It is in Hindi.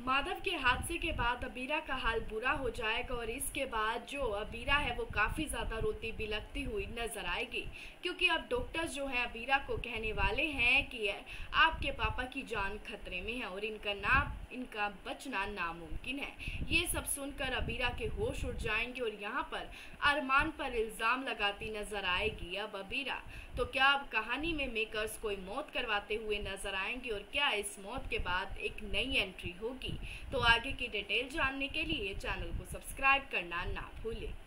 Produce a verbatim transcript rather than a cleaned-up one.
माधव के हादसे के बाद अबीरा का हाल बुरा हो जाएगा और इसके बाद जो अबीरा है वो काफ़ी ज़्यादा रोती बिलखती हुई नजर आएगी, क्योंकि अब डॉक्टर्स जो है अबीरा को कहने वाले हैं कि आपके पापा की जान खतरे में है और इनका नाम इनका बचना नामुमकिन है। ये सब सुनकर अबीरा के होश उड़ जाएंगे और यहाँ पर अरमान पर इल्ज़ाम लगाती नजर आएगी अब अबीरा। तो क्या अब कहानी में मेकर्स कोई मौत करवाते हुए नजर आएंगे और क्या इस मौत के बाद एक नई एंट्री होगी? तो आगे की डिटेल जानने के लिए चैनल को सब्सक्राइब करना ना भूलें।